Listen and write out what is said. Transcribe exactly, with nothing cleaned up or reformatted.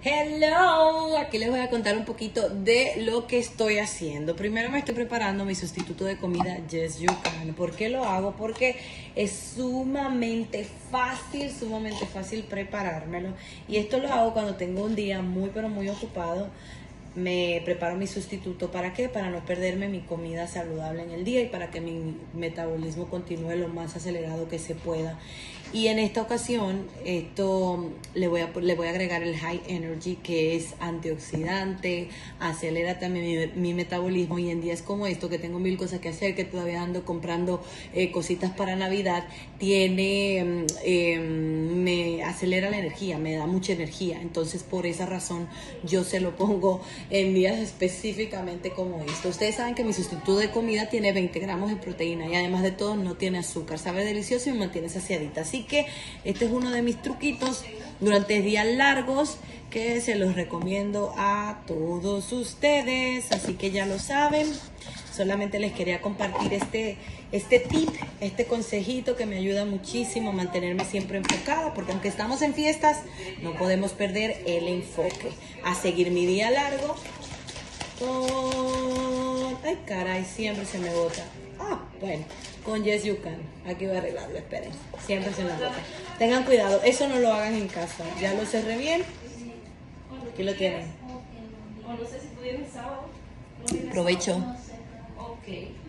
Hello, aquí les voy a contar un poquito de lo que estoy haciendo. Primero me estoy preparando mi sustituto de comida Yes You Can. ¿Por qué lo hago? Porque es sumamente fácil, sumamente fácil preparármelo. Y esto lo hago cuando tengo un día muy pero muy ocupado. Me preparo mi sustituto. ¿Para qué? Para no perderme mi comida saludable en el día y para que mi metabolismo continúe lo más acelerado que se pueda. Y en esta ocasión esto le voy a, le voy a agregar el High Energy, que es antioxidante, acelera también mi, mi metabolismo. Y en días como esto, que tengo mil cosas que hacer, que todavía ando comprando eh, cositas para Navidad, tiene eh, me acelera la energía, me da mucha energía. Entonces por esa razón yo se lo pongo en días específicamente como esto. Ustedes saben que mi sustituto de comida tiene veinte gramos de proteína y además de todo no tiene azúcar. Sabe delicioso y me mantiene saciadita. Así que este es uno de mis truquitos durante días largos que se los recomiendo a todos ustedes. Así que ya lo saben. Solamente les quería compartir este, este tip, este consejito que me ayuda muchísimo a mantenerme siempre enfocada, porque aunque estamos en fiestas, no podemos perder el enfoque. A seguir mi día largo con... Ay, caray, siempre se me bota. Ah, bueno, con Yes You Can. Aquí voy a arreglarlo, esperen. Siempre se me bota. Tengan cuidado, eso no lo hagan en casa. Ya lo cerré bien. Aquí lo tienen. O no sé si tú tienes sábado. Provecho. Ok.